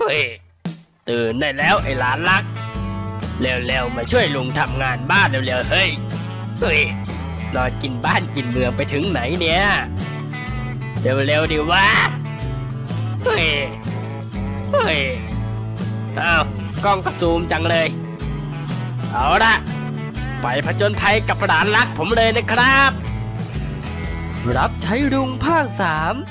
ฮ้ยตื่นได้แล้วไอ้หลานรักเร็วๆมาช่วยลุงทำงานบ้านเร็วๆเฮ้ยนอนกินบ้านกินเมืองไปถึงไหนเนี่ยเร็วๆดิวะเฮ้ยอ้าวกล้องก็ซูมจังเลยเอาละไปผจญภัยกับหลานรักผมเลยนะครับรับใช้ลุงภาค3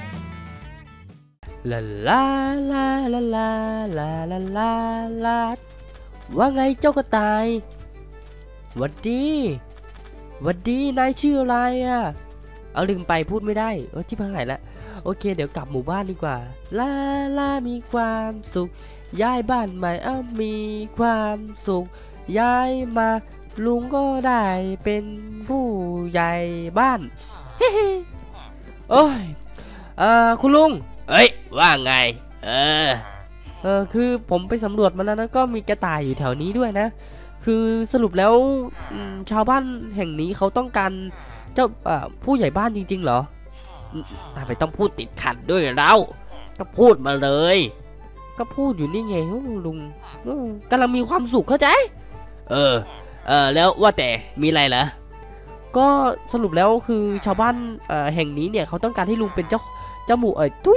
ลาลาลาลาลาลาลาลาลาว่าไงเจ้ากระต่ายหวัดดีนายชื่ออะไรอ่ะเอาลืมไปพูดไม่ได้ที่พังหายละโอเคเดี๋ยวกลับหมู่บ้านดีกว่าลามีความสุขย้ายบ้านใหม่มีความสุขย้ายมาลุงก็ได้เป็นผู้ใหญ่บ้านโอ้ยคุณลุงว่าไงคือผมไปสำรวจมาแล้วนะก็มีกระต่ายอยู่แถวนี้ด้วยนะคือสรุปแล้วชาวบ้านแห่งนี้เขาต้องการเจ้าผู้ใหญ่บ้านจริงๆเหรอไม่ต้องพูดติดขัดด้วยเราก็พูดมาเลยก็พูดอยู่นี่ไงลุงกำลังมีความสุขเข้าใจแล้วว่าแต่มีอะไรเหรอก็สรุปแล้วคือชาวบ้านแห่งนี้เนี่ยเขาต้องการให้ลุงเป็นเจ้าหมู่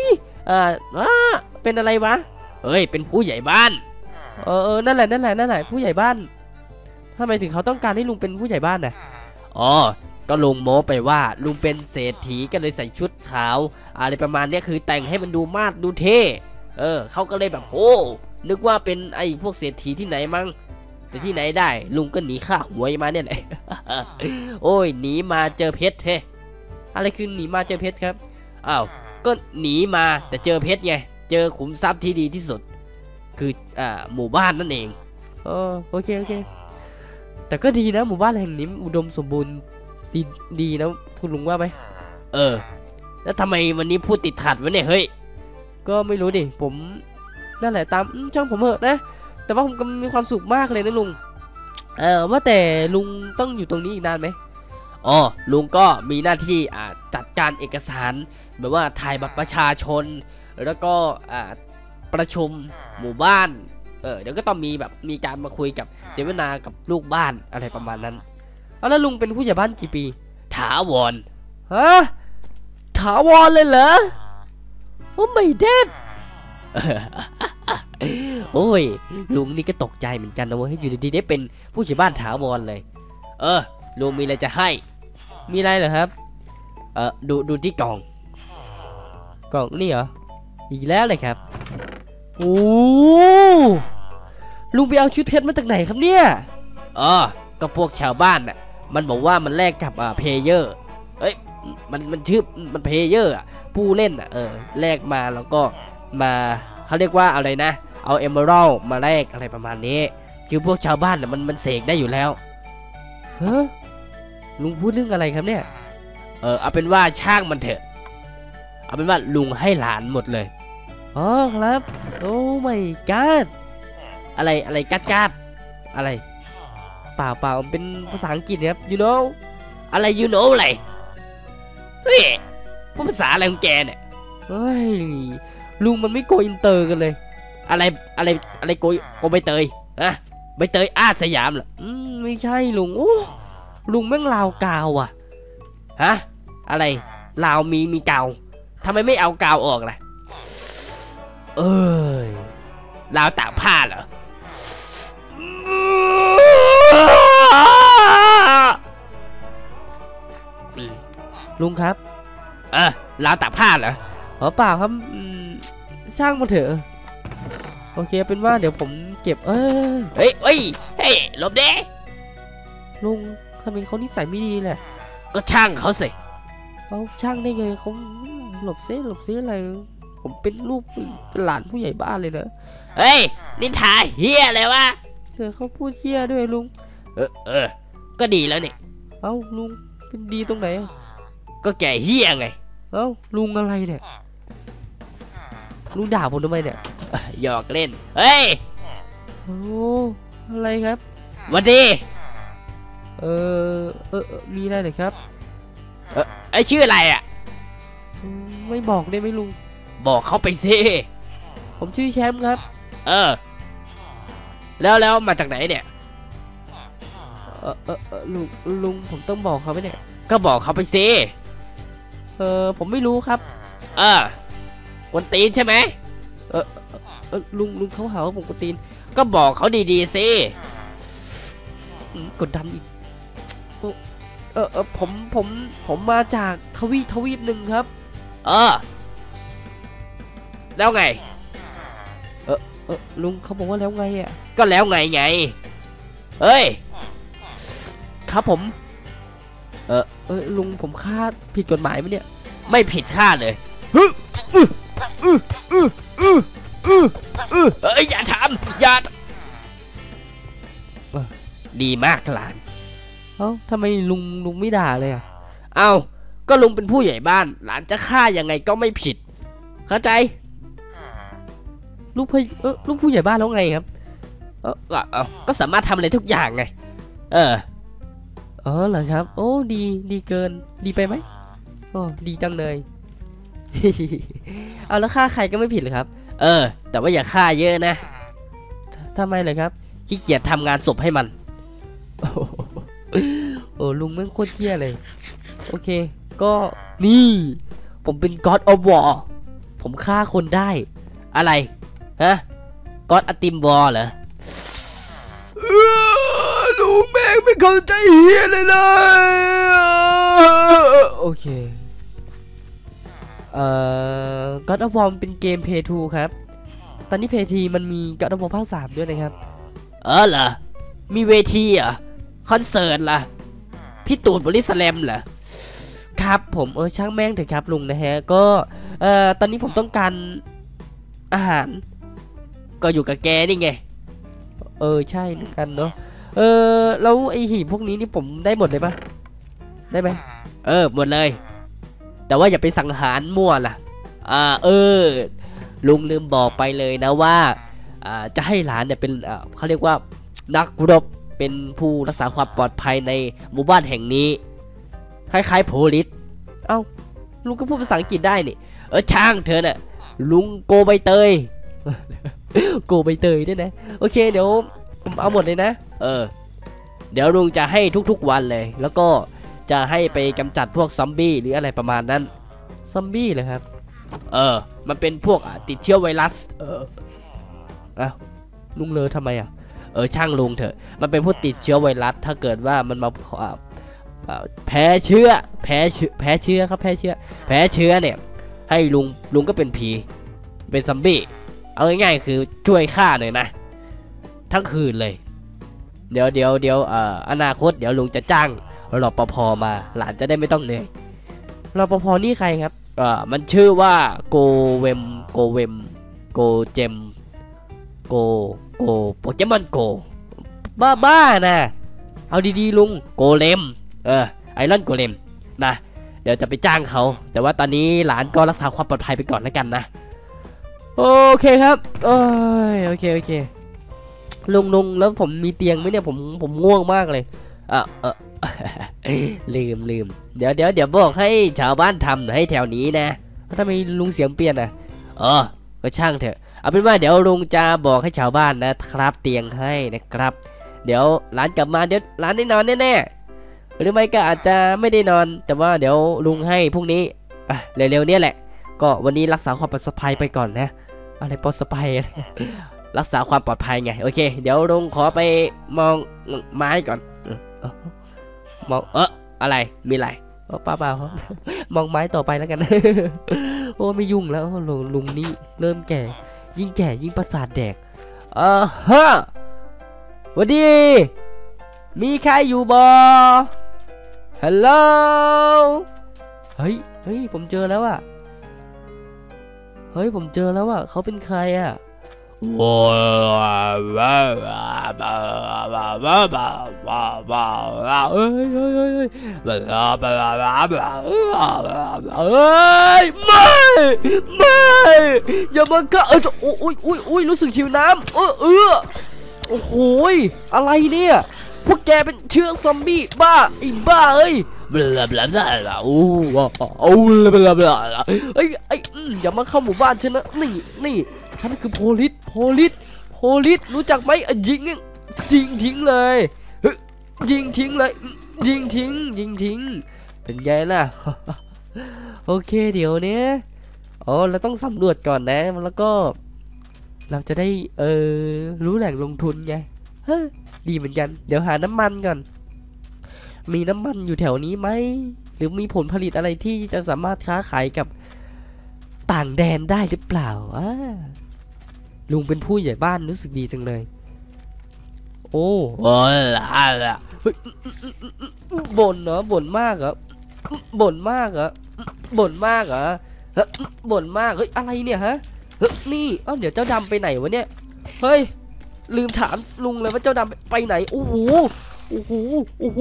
เป็นอะไรวะเป็นผู้ใหญ่บ้านนั่นแหละผู้ใหญ่บ้านทำไมถึงเขาต้องการให้ลุงเป็นผู้ใหญ่บ้านน่ะก็ลุงโม้ไปว่าลุงเป็นเศรษฐีก็เลยใส่ชุดขาวอะไรประมาณนี้คือแต่งให้มันดูมาดดูเท่เขาก็เลยแบบโอ้นึกว่าเป็นไอ้พวกเศรษฐีที่ไหนมั้งแต่ที่ไหนได้ลุงก็หนีข้าหวยมาเนี่ยแหละ โอ้ยหนีมาเจอเพชรอะไรคือหนีมาเจอเพชรครับอ้าวก็หนีมาแต่เจอเพชรไงเจอขุมทรัพย์ที่ดีที่สุดคือหมู่บ้านนั่นเองโอเคแต่ก็ดีนะหมู่บ้านแห่งนี้อุดมสมบูรณ์ดีนะคุณลุงว่าไหมแล้วทำไมวันนี้พูดติดขัดวะเนี่ยเฮ้ยก็ไม่รู้ดิผมนั่นแหละตามช่างผมเหอะนะแต่ว่าผมก็มีความสุขมากเลยนะลุงว่าแต่ลุงต้องอยู่ตรงนี้อีกนานไหมลุงก็มีหน้าที่จัดการเอกสารแบบว่าถ่ายบัตรประชาชนแล้วก็ประชุมหมู่บ้านเดี๋ยวก็ต้องมีการมาคุยกับเสวนากับลูกบ้านอะไรประมาณนั้นแล้วลุงเป็นผู้ใหญ่บ้านกี่ปีถาวรถาวรเลยเหรอไม่เด็ดโอ้ยลุงนี่ก็ตกใจเหมือนกันนะเว้ยอยู่ดีๆได้เป็นผู้ใหญ่บ้านถาวรเลยลุงมีอะไรจะให้มีอะไรเหรอครับดูที่กล่องนี่เหรออีกแล้วเลยครับโอ้ลุงไปเอาชุดเพชรมาจากไหนครับเนี่ยก็พวกชาวบ้านน่ะมันบอกว่ามันแลกกับเพลเยอร์มันชื่อมันเพลเยอร์ผู้เล่นแลกมาแล้วก็มาเขาเรียกว่าอะไรนะเอาเอเมอรัลมาแลกอะไรประมาณนี้คือพวกชาวบ้านน่ะมันเสกได้อยู่แล้วลุงพูดเรื่องอะไรครับเนี่ยเอาเป็นว่าช่างมันเถอะเอาเป็นว่าลุงให้หลานหมดเลยครับโอ้ไม่กัดอะไรกัดอะไรเปล่าเป็นภาษาอังกฤษครับ you know อะไร you know อะไรพูดภาษาอะไรของแกเนี่ยลุงมันไม่โกอินเตอร์กันเลยอะไรโกใบเตยใบเตยสยามเหรอไม่ใช่ลุงลุงแม่งลาวกาวอะไรลาวมีกาวทำไมไม่เอากาวออกล่ะลาวตากผ้าเหรอลุงครับลาวตากผ้าเหรอเปล่าครับช่างมาเถอะโอเคเป็นว่าเดี๋ยวผมเก็บเฮ้ยหลบเด้ลุงทำไมเขานิสัยไม่ดีแหละก็ช่างเขาสิเขาช่างได้ไงเขาหลบซิอะไรผมเป็นลูกเป็นหลานผู้ใหญ่บ้านเลยนะนินทาเฮียเลยวะเขาพูดเฮียด้วยลุงก็ดีแล้วนี่ลุงเป็นดีตรงไหนก็แก่เฮียไงลุงอะไรเนี่ยลุงด่าผมทำไมเนี่ยหยอกเล่นอะไรครับวันดีมีอะไรเหรอครับชื่ออะไรไม่บอกได้ไหมลุงบอกเขาไปสิผมชื่อแชมป์ครับเออแล้วมาจากไหนเนี่ยลุงผมต้องบอกเขาไหมเนี่ยก็บอกเขาไปสิผมไม่รู้ครับกวนตีนใช่ไหมลุงเขาหาว่าผมกวนตีนก็บอกเขาดีๆสิกดดันอีกผมมาจากทวีปหนึ่งครับแล้วไงลุงเขาบอกว่าแล้วไงอ่ะก็แล้วไงเอ้ยครับผมลุงผมฆ่าผิดกฎหมายไหมเนี่ยไม่ผิดฆ่าเลยอย่าทำอย่าดีมากหลานทำไมลุงไม่ด่าเลยอ่ะก็ลุงเป็นผู้ใหญ่บ้านหลานจะฆ่ายังไงก็ไม่ผิดเข้าใจลูกผู้ใหญ่บ้านแล้วไงครับก็สามารถทำอะไรทุกอย่างไงเหรอครับโอ้ดีเกินดีไปไหมดีจังเลย แล้วฆ่าใครก็ไม่ผิดเลยครับแต่ว่าอย่าฆ่าเยอะนะทำไมเลยครับขี้เกียจทำงานศพให้มันลุงแม่งโคตรเหี้ยเลยโอเคก็นี่ผมเป็น God of War ผมฆ่าคนได้อะไรฮะ God Ultimate War เหรอลุงแม่งไม่เข้าใจเหี้ยเลยโอเคGod of War เป็นเกม Play 2 ครับตอนนี้ Play 3มันมี God of War ภาค 3ด้วยนะครับเหรอมีเวทีคอนเสิร์ตล่ะพี่ตูนบริสแลมเหรอครับผมช่างแม่งเถอะครับลุงนะฮะก็ตอนนี้ผมต้องการอาหารก็อยู่กับแกนี่ไงใช่กันเนาะแล้วไอหีบพวกนี้นี่ผมได้หมดเลยปะได้ไหมหมดเลยแต่ว่าอย่าไปสังหารมั่วล่ะลุงลืมบอกไปเลยนะว่าจะให้หลานเนี่ยเป็นเขาเรียกว่านักรบเป็นผู้รักษาความปลอดภัยในหมู่บ้านแห่งนี้คล้ายๆโพลิสลุงก็พูดภาษาอังกฤษได้นี่ช่างเธอน่ะลุงโกใบเตย โกใบเตยด้วยนะโอเคเดี๋ยวผมเอาหมดเลยนะเดี๋ยวลุงจะให้ทุกๆวันเลยแล้วก็จะให้ไปกำจัดพวกซอมบี้หรืออะไรประมาณนั้นซอมบี้เลยครับมันเป็นพวกติดเชื้อไวรัสลุงเลอทำไมช่างลุงเถอะมันเป็นพวกติดเชื้อไวรัสถ้าเกิดว่ามันมาแพ้เชื้อครับแพ้เชื้อเนี่ยให้ลุงก็เป็นผีเป็นซอมบี้เอาง่ายๆคือช่วยฆ่าหน่อยนะทั้งคืนเลยเดี๋ยวอนาคตเดี๋ยวลุงจะจ้างรปภมาหลานจะได้ไม่ต้องเหนื่อยรปภนี่ใครครับมันชื่อว่าโกเจมโปเกมอนโกบ้านะเอาดีๆลุงโกเลมไอรอนโกเลมนะเดี๋ยวจะไปจ้างเขาแต่ว่าตอนนี้หลานก็รักษาความปลอดภัยไปก่อนแล้วกันนะโอเคครับโอเคลุงแล้วผมมีเตียงไหมเนี่ยผมง่วงมากเลยลืมเดี๋ยวบอกให้ชาวบ้านทำให้แถวนี้นะทำไมลุงเสียงเปลี่ยนก็ช่างเถอะเอาเป็นว่าเดี๋ยวลุงจะบอกให้ชาวบ้านนะครับเตียงให้นะครับเดี๋ยวหลานกลับมาเดี๋ยวหลานได้นอนแน่ๆหรือไม่ก็อาจจะไม่ได้นอนแต่ว่าเดี๋ยวลุงให้พรุ่งนี้เร็วๆเนี่ยแหละก็วันนี้รักษาความปลอดภัยไปก่อนนะอะไรปลอดภัย รักษาความปลอดภัยไงโอเคเดี๋ยวลุงขอไปมองไม้ก่อนมองอะไรมีอะไรเปล่าครับมองไม้ต่อไปแล้วกัน โอ้ไม่ยุ่งแล้วลุงนี่เริ่มแก่ยิ่งประสาทแดกฮะสวัสดีมีใครอยู่บ่ฮัลโหลเฮ้ยผมเจอแล้วอ่ะเขาเป็นใครอ่ะไม่อย่ามาฆ่าโอ้ยรู้สึกหิวน้ำโอ้โหอะไรเนี่ยพวกแกเป็นเชื้อซอมบี้บ้าไอ้บ้าเอ้ยอย่ามาเข้าหมู่บ้านฉันนะนี่ฉันคือโพลิสรู้จักไหมยิงทิ้งเลยยิงทิ้งเลยยิงทิ้งเป็นไงล่ะ โอเคเดี๋ยวนี้เราต้องสำรวจก่อนนะแล้วก็เราจะได้รู้แหล่งลงทุนไงดีเหมือนกันเดี๋ยวหาน้ำมันก่อนมีน้ำมันอยู่แถวนี้ไหมหรือมีผลผลิตอะไรที่จะสามารถค้าขายกับต่างแดนได้หรือเปล่าลุงเป็นผู้ใหญ่บ้านรู้สึกดีจังเลยโอ้ล่ะบ่นเหรอบ่นมากเหรอบ่นมากเหรอบ่นมากเหรอบ่นมากเฮ้ยอะไรเนี่ยฮะนี่เดี๋ยวเจ้าดำไปไหนวะเนี่ยเฮ้ยลืมถามลุงเลยว่าเจ้าดำไปไหนโอ้โหเฮ้ย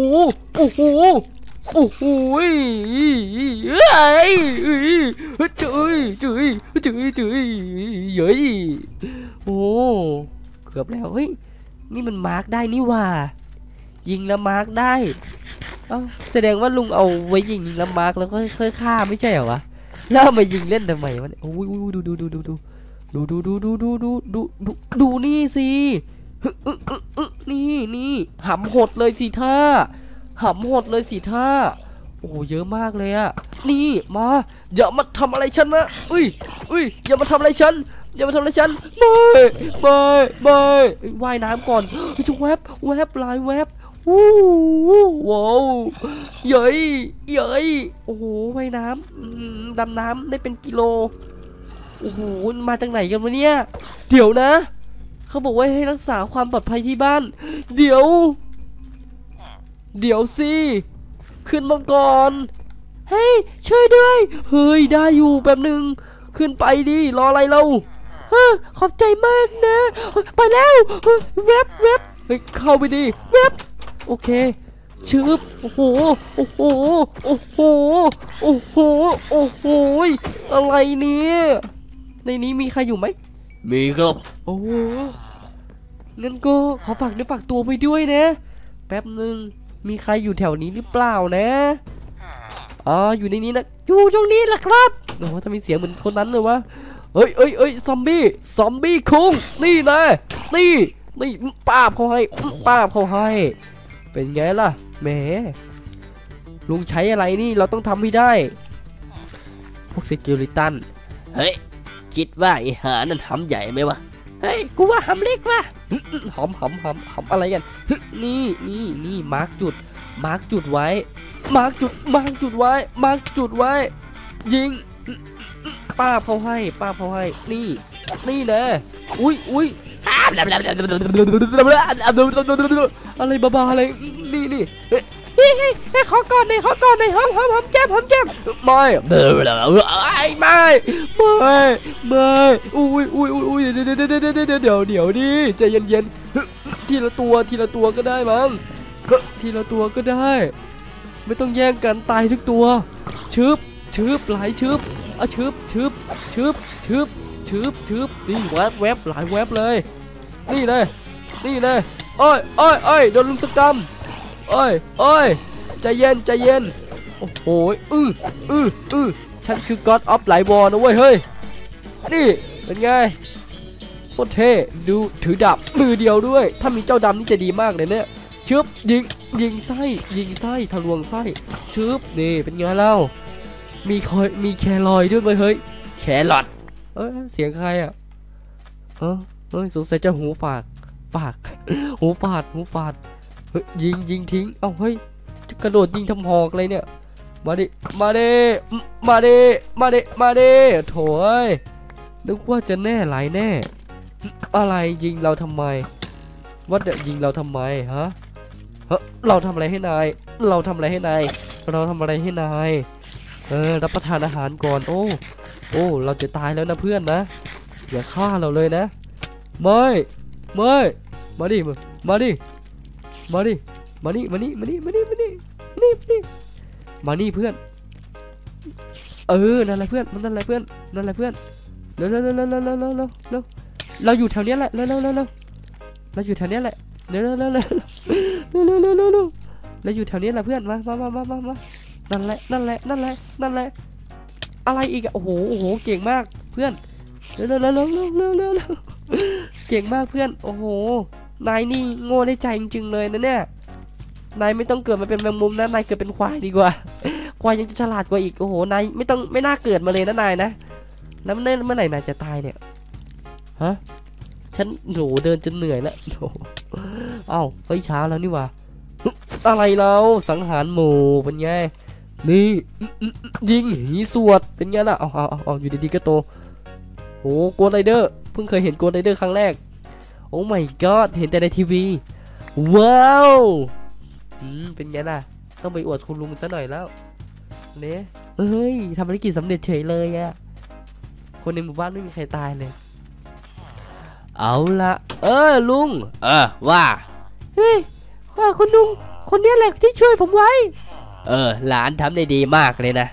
จุยเย้ยโอ้เกือบแล้วเฮ้ยนี่มันมาร์กได้นี่ว่ายิงแล้วมาร์กได้แสดงว่าลุงเอาไว้ยิงแล้วมาร์กแล้วก็ค่อยฆ่าไม่ใช่เหรอวะแล้วมายิงเล่นทำไมวะโอ้ยดูนี่สินี่หำหดเลยสิท่าโอ้เยอะมากเลยอะนี่มาอย่ามาทำอะไรฉันนะอย่ามาทำอะไรฉันไม่ว่ายน้ำก่อนจะแวบลายแวบว้าวเย้ยโอ้โหว่ายน้ำดำน้ำได้เป็นกิโลโอ้โหมาจากไหนกันวะเนี่ยเดี๋ยวนะเขาบอกว่าให้รักษาความปลอดภัยที่บ้านเดี๋ยวสิขึ้นมาก่อนเฮ้ยช่วยด้วยเฮ้ยได้อยู่แป๊บนึงขึ้นไปดิรออะไรเราขอบใจมากนะไปแล้วเว็บเฮ้ยเข้าไปดิเว็บโอเคชึบโอ้โหอะไรเนี่ยในนี้มีใครอยู่ไหมมีครับโอ้งั้นก็ขอฝากเนื้อฝากตัวไปด้วยนะแป๊บนึงมีใครอยู่แถวนี้หรือเปล่านะอยู่ในนี้นะอยู่ตรงนี้แหละครับโอ้ถ้ามีเสียงเหมือนคนนั้นเลยวะเฮ้ยซอมบี้คุงนี่นะนี่ป้าบเขาให้เป็นไงล่ะแหมลุงใช้อะไรนี่เราต้องทำให้ได้พวก Security เฮ้ยคิดว่าไอ้หานั่นหำใหญ่ไหมวะเฮ้ยกูว่าหำเล็กว่ะหำอะไรกันนี่มาร์กจุดไว้มาร์กจุดไว้ยิงป้าเขาให้นี่นะอุ้ยอะไรบ้าอะไรนี่ขอก่อนหน่อยหอมแก้มไม่อุ้ยเดี๋ยวดิใจเย็นทีละตัวก็ได้มั้งทีละตัวก็ได้ไม่ต้องแย่งกันตายทุกตัวชึบหลายชึบชึบนี่แวบหลายแวบเลยนี่เลยโอ้ยโดนลุมสกรรมโอ้ยใจเย็นโอ้โหฉันคือ God of หลายวอนะเว้ยเฮ้ยนี่เป็นไงโคตรเท่ดูถือดาบมือเดียวด้วยถ้ามีเจ้าดำนี่จะดีมากเลยเนี่ยชึบยิงไส้ทะลวงไส้ชึบนี่เป็นไงเล่ามีแครอยด้วยเฮ้ยแครอทเสียงใครอ่ะสงสัยจะหูฝาดหูฝาดเฮ้ยยิงทิ้งเฮ้ยจะกระโดดยิงทำหอกเลยเนี่ยมาดิโถ่นึกว่าจะแน่หลายแน่อะไรยิงเราทำไมยิงเราทำไมฮะเราทำอะไรให้นายรับประทานอาหารก่อนโอ้เราจะตายแล้วนะเพื่อนนะอย่าฆ่าเราเลยนะไม่มาดิเพื่อนนั่นแหละเพื่อนเร็วเราอยู่แถวนี้แหละเร็วเราอยู่แถวนี้แหละเร็วเราอยู่แถวนี้แหละเพื่อนมานั่นแหละอะไรอีกโอ้โหเก่งมากเพื่อนโเร็วเร็วเร็วเร็วเร็วเร็วเร็วเก่งมากเพื่อนโอ้โหนายนี่โง่ได้ใจจริงๆเลยนะเนี่ยนายไม่ต้องเกิดมาเป็นแมงมุมนะนายเกิดเป็นควายดีกว่าควายยังจะฉลาดกว่าอีกโอ้โหนายไม่น่าเกิดมาเลยนะนายนะแล้วเมื่อไหร่นายจะตายเนี่ยฮะฉันโหเดินจนเหนื่อยแล้วเอ้าเฮ้ยเช้าแล้วนี่วะอะไรเราสังหารหมู่เป็นไงนี่ยิงหีสวดเป็นไงล่ะเอาอยู่ดีๆก็โตโอ้โกดไรเดอร์เพิ่งเคยเห็นโกดไรเดอร์ครั้งแรกโอ้ my god เห็นแต่ในทีวีว้าวเป็นไงล่ะต้องไปอวดคุณลุงซะหน่อยแล้วเนี่ยเฮ้ยทำภารกิจสำเร็จเฉยเลยอะคนในหมู่บ้านไม่มีใครตายเลยเอาละลุงว่าเฮ้ยคุณลุงคนนี้แหละที่ช่วยผมไว้หลานทำได้ดีมากเลยนะ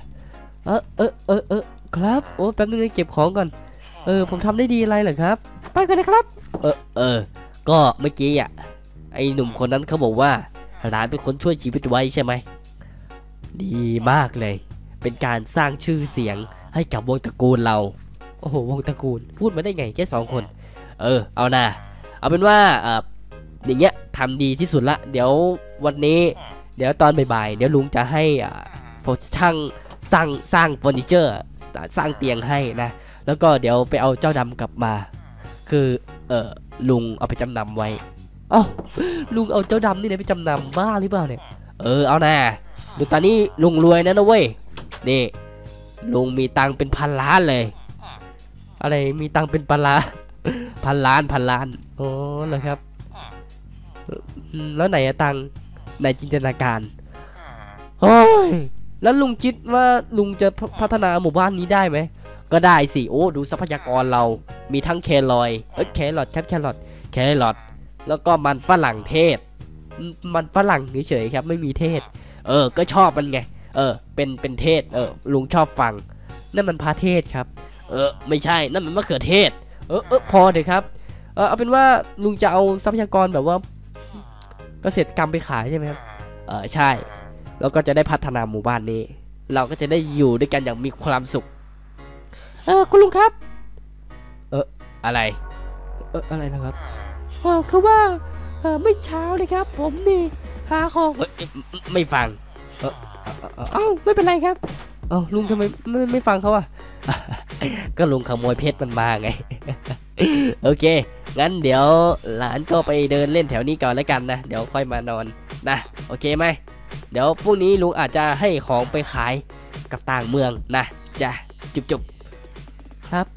ครับโอ้แป๊บนึงเก็บของก่อนผมทำได้ดีอะไรเหรอครับไปกันนะครับก็เมื่อกี้ไอ้หนุ่มคนนั้นเขาบอกว่าหลานเป็นคนช่วยชีวิตไว้ใช่ไหมดีมากเลยเป็นการสร้างชื่อเสียงให้กับวงตระกูลเราโอ้โหวงตระกูลพูดมาได้ไงแค่2 คนเอานะเอาเป็นว่าอย่างเงี้ยทำดีที่สุดละเดี๋ยววันนี้เดี๋ยวตอนบ่ายๆเดี๋ยวลุงจะให้ช่างสร้างเฟอร์นิเจอร์สร้างเตียงให้นะแล้วก็เดี๋ยวไปเอาเจ้าดำกลับมาคือลุงเอาไปจำนำไว้ลุงเอาเจ้าดำนี่ไปจำนำบ้าหรือเปล่าเนี่ยเอานะดูตอนนี้ลุงรวยนะเว้ยนี่ลุงมีตังเป็น1,000 ล้านเลยอะไรมีตังเป็น1,000 ล้านพันล้านโอ้เหรอครับแล้วไหนตังในจินตนาการโอ้ยแล้วลุงคิดว่าลุงจะพัฒนาหมู่บ้านนี้ได้ไหมก็ได้สิโอ้ดูทรัพยากรเรามีทั้งแครอทครับแครอทแล้วก็มันฝรั่งเทศมันฝรั่งเฉยๆครับไม่มีเทศก็ชอบมันไงเป็นเทศลุงชอบฟังนั่นมันพาเทศครับไม่ใช่นั่นมันมะเขือเทศพอเถอะครับเอาเป็นว่าลุงจะเอาทรัพยากรแบบว่าเกษตรกรรมไปขายใช่ไหมครับใช่แล้วก็จะได้พัฒนาหมู่บ้านนี้เราก็จะได้อยู่ด้วยกันอย่างมีความสุขคุณลุงครับอะไรอะไรนะครับคือว่าไม่เช้าเลยครับผมนี่หาของไม่ฟังไม่เป็นไรครับลุงทำไมไม่ฟังเขาก็ลุงขโมยเพชรมันมาไง โอเคงั้นเดี๋ยวหลานก็ไปเดินเล่นแถวนี้ก่อนแล้วกันนะเดี๋ยวค่อยมานอนนะโอเคไหมเดี๋ยวพรุ่งนี้ลุงอาจจะให้ของไปขายกับต่างเมืองนะจ้ะจุบครับ